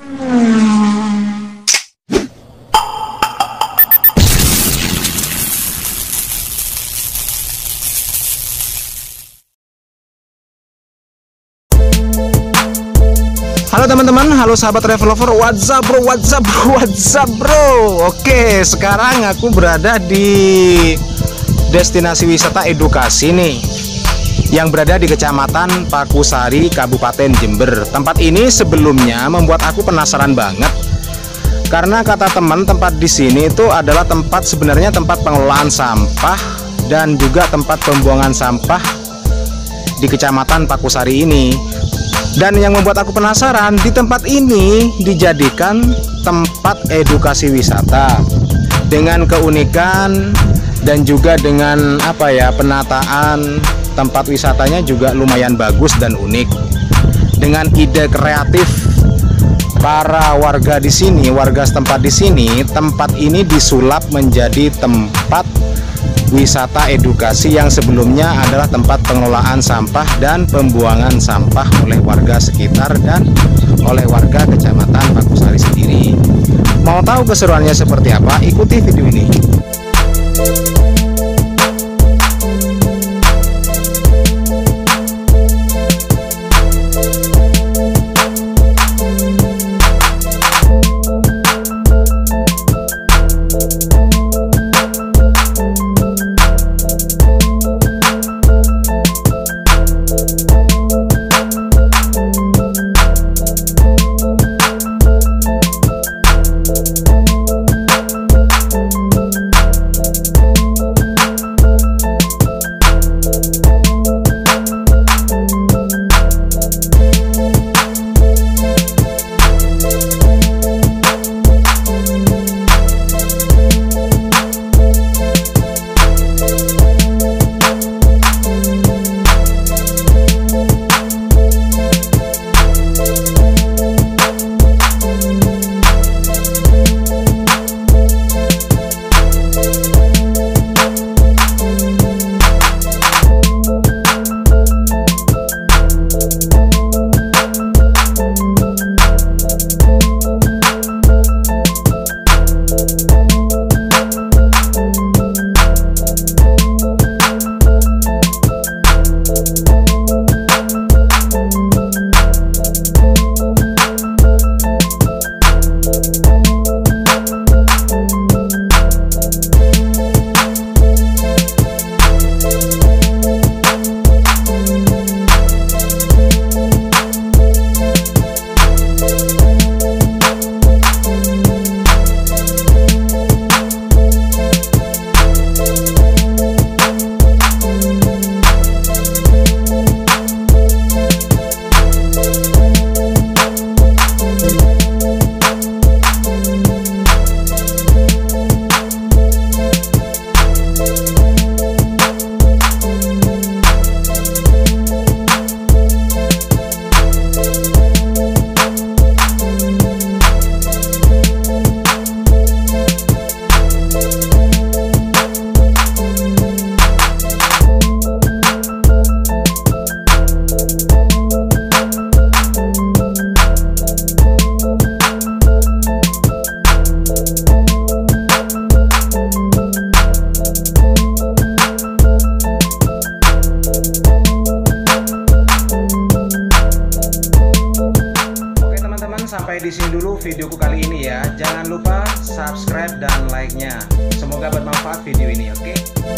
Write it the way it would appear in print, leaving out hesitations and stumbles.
Halo teman-teman, halo sahabat travel lover, what's up bro, what's up bro, what's up bro. Oke, sekarang aku berada di destinasi wisata edukasi nih, yang berada di Kecamatan Pakusari, Kabupaten Jember. Tempat ini sebelumnya membuat aku penasaran banget, karena kata teman, tempat di sini itu adalah sebenarnya tempat pengelolaan sampah dan juga tempat pembuangan sampah di Kecamatan Pakusari ini. Dan yang membuat aku penasaran, di tempat ini dijadikan tempat edukasi wisata dengan keunikan dan juga dengan penataan tempat wisatanya juga lumayan bagus dan unik. Dengan ide kreatif para warga di sini, warga setempat di sini, tempat ini disulap menjadi tempat wisata edukasi yang sebelumnya adalah tempat pengelolaan sampah dan pembuangan sampah oleh warga sekitar dan oleh warga Kecamatan Pakusari sendiri. Mau tahu keseruannya seperti apa? Ikuti video ini. Sampai di sini dulu videoku kali ini ya. Jangan lupa subscribe dan like-nya. Semoga bermanfaat video ini, oke?